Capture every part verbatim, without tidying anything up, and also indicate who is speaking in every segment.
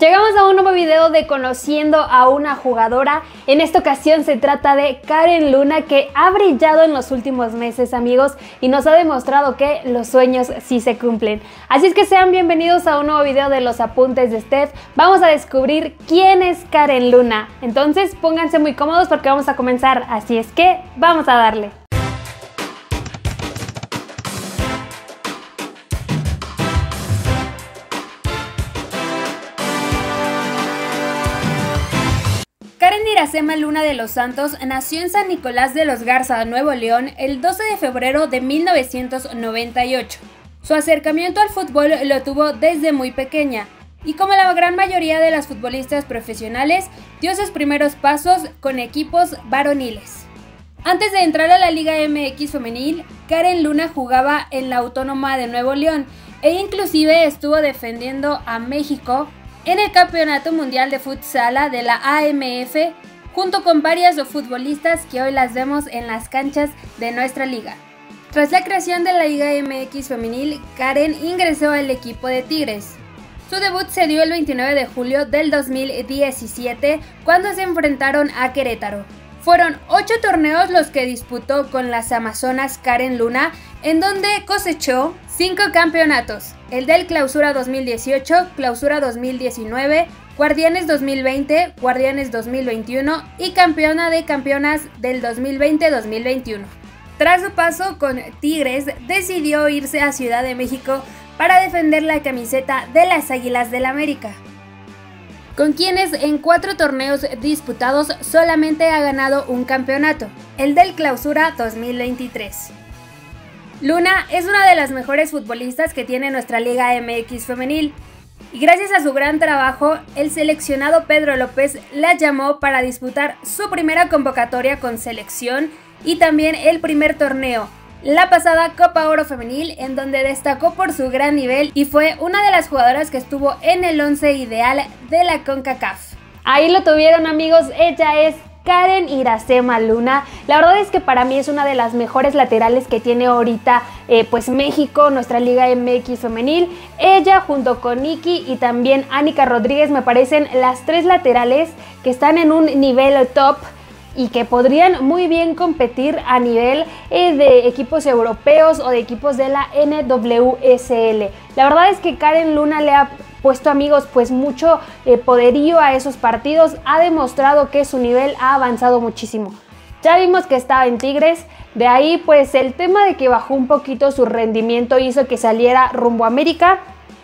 Speaker 1: Llegamos a un nuevo video de conociendo a una jugadora. En esta ocasión se trata de Karen Luna, que ha brillado en los últimos meses, amigos, y nos ha demostrado que los sueños sí se cumplen. Así es que sean bienvenidos a un nuevo video de los apuntes de Steph. Vamos a descubrir quién es Karen Luna. Entonces pónganse muy cómodos porque vamos a comenzar, así es que vamos a darle. Karen Iracema Luna de los Santos nació en San Nicolás de los Garza, Nuevo León, el doce de febrero de mil novecientos noventa y ocho. Su acercamiento al fútbol lo tuvo desde muy pequeña, y como la gran mayoría de las futbolistas profesionales, dio sus primeros pasos con equipos varoniles. Antes de entrar a la Liga M X femenil, Karen Luna jugaba en la Autónoma de Nuevo León e inclusive estuvo defendiendo a México en el Campeonato Mundial de Futsal de la A M F, junto con varias futbolistas que hoy las vemos en las canchas de nuestra liga. Tras la creación de la Liga M X femenil, Karen ingresó al equipo de Tigres. Su debut se dio el veintinueve de julio del dos mil diecisiete, cuando se enfrentaron a Querétaro. Fueron ocho torneos los que disputó con las amazonas Karen Luna, en donde cosechó cinco campeonatos: el del Clausura dos mil dieciocho, Clausura dos mil diecinueve, Guardianes dos mil veinte, Guardianes dos mil veintiuno y Campeona de Campeonas del dos mil veinte dos mil veintiuno. Tras su paso con Tigres, decidió irse a Ciudad de México para defender la camiseta de las Águilas del América, con quienes en cuatro torneos disputados solamente ha ganado un campeonato, el del Clausura dos mil veintitrés. Luna es una de las mejores futbolistas que tiene nuestra Liga M X femenil, y gracias a su gran trabajo, el seleccionado Pedro López la llamó para disputar su primera convocatoria con selección y también el primer torneo, la pasada Copa Oro Femenil, en donde destacó por su gran nivel y fue una de las jugadoras que estuvo en el once ideal de la CONCACAF. Ahí lo tuvieron, amigos, ella es Karen Iracema Luna. La verdad es que para mí es una de las mejores laterales que tiene ahorita eh, pues México, nuestra Liga M X femenil. Ella junto con Nikki y también Anika Rodríguez me parecen las tres laterales que están en un nivel top y que podrían muy bien competir a nivel eh, de equipos europeos o de equipos de la N W S L. La verdad es que Karen Luna le ha puesto, amigos, pues mucho eh, poderío a esos partidos, ha demostrado que su nivel ha avanzado muchísimo. Ya vimos que estaba en Tigres, de ahí pues el tema de que bajó un poquito su rendimiento hizo que saliera rumbo a América.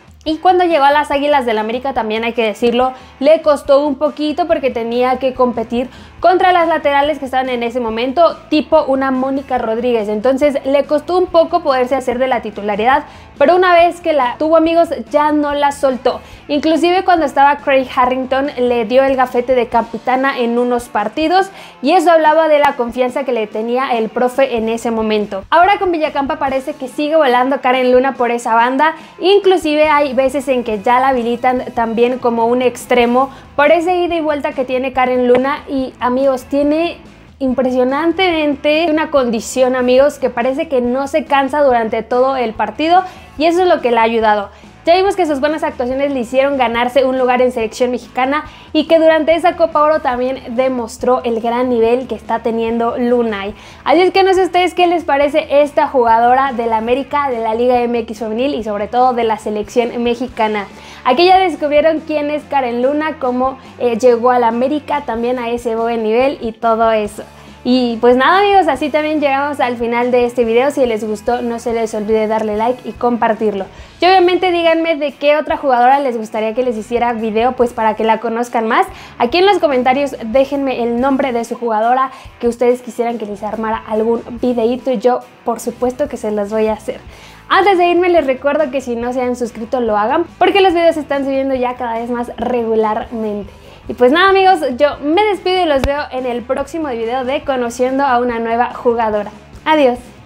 Speaker 1: Y cuando llegó a las Águilas del América, también hay que decirlo, le costó un poquito porque tenía que competir contra las laterales que estaban en ese momento, tipo una Mónica Rodríguez. Entonces le costó un poco poderse hacer de la titularidad, pero una vez que la tuvo, amigos, ya no la soltó. Inclusive cuando estaba Craig Harrington le dio el gafete de capitana en unos partidos y eso hablaba de la confianza que le tenía el profe en ese momento. Ahora con Villacampa parece que sigue volando Karen Luna por esa banda, inclusive hay veces en que ya la habilitan también como un extremo por ese ida y vuelta que tiene Karen Luna. Y amigos, tiene impresionantemente una condición, amigos, que parece que no se cansa durante todo el partido y eso es lo que le ha ayudado. Ya vimos que sus buenas actuaciones le hicieron ganarse un lugar en selección mexicana y que durante esa Copa Oro también demostró el gran nivel que está teniendo Luna. Así es que no sé ustedes qué les parece esta jugadora del América, de la Liga M X femenil y sobre todo de la selección mexicana. Aquí ya descubrieron quién es Karen Luna, cómo eh, llegó al América, también a ese buen nivel y todo eso. Y pues nada, amigos, así también llegamos al final de este video. Si les gustó, no se les olvide darle like y compartirlo. Y obviamente díganme de qué otra jugadora les gustaría que les hiciera video, pues para que la conozcan más. Aquí en los comentarios déjenme el nombre de su jugadora que ustedes quisieran que les armara algún videíto y yo por supuesto que se los voy a hacer. Antes de irme les recuerdo que si no se han suscrito lo hagan, porque los videos se están subiendo ya cada vez más regularmente. Y pues nada, amigos, yo me despido y los veo en el próximo video de Conociendo a una nueva jugadora. Adiós.